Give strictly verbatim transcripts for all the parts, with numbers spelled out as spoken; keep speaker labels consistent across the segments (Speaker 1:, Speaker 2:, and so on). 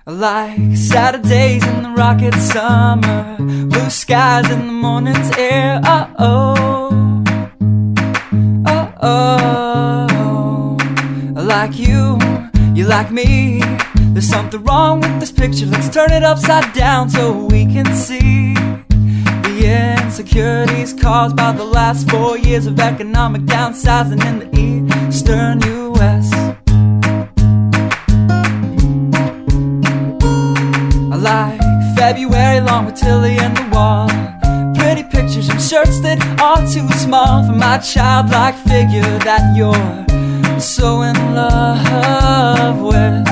Speaker 1: I like Saturdays in the rocket summer, blue skies in the morning's air. Oh-oh, oh-oh. I like you, you like me. There's something wrong with this picture. Let's turn it upside down so we can see the insecurities caused by the last four years of economic downsizing in the eastern U S I like February long with Tilly and the wall, pretty pictures and shirts that are too small for my childlike figure that you're so in love with.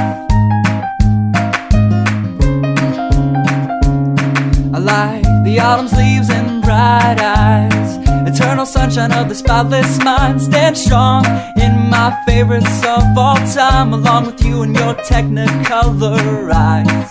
Speaker 1: I like the autumn's leaves and bright eyes, eternal sunshine of the spotless mind. Stand strong in my favorites of all time, along with you and your technicolor eyes.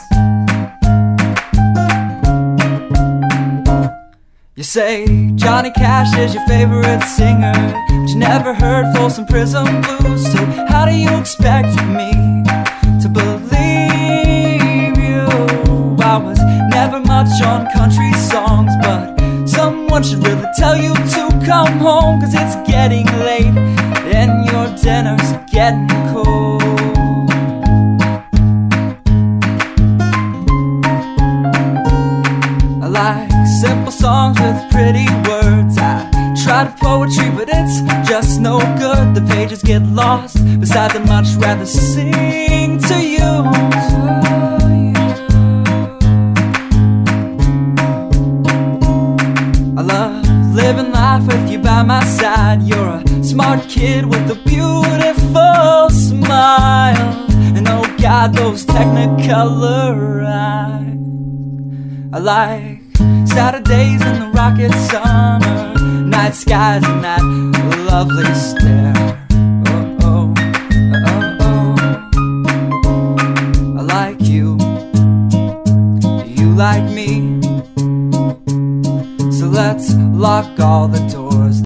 Speaker 1: You say Johnny Cash is your favorite singer, but you never heard Folsom Prison Blues. So how do you expect me to believe you? I was never much on country songs, but someone should really tell you to come home, 'cause it's getting late and your dinner's getting cold. I like simple songs with pretty words. I try to poetry, but it's just no good. The pages get lost. Besides, I'd much rather sing to you. I love living life with you by my side. You're a smart kid with a beautiful smile, and oh God, those technicolor eyes. I like Saturdays in the rocket summer, night skies and that lovely stare. Oh, oh, oh, oh. I like you, you like me. So let's lock all the doors.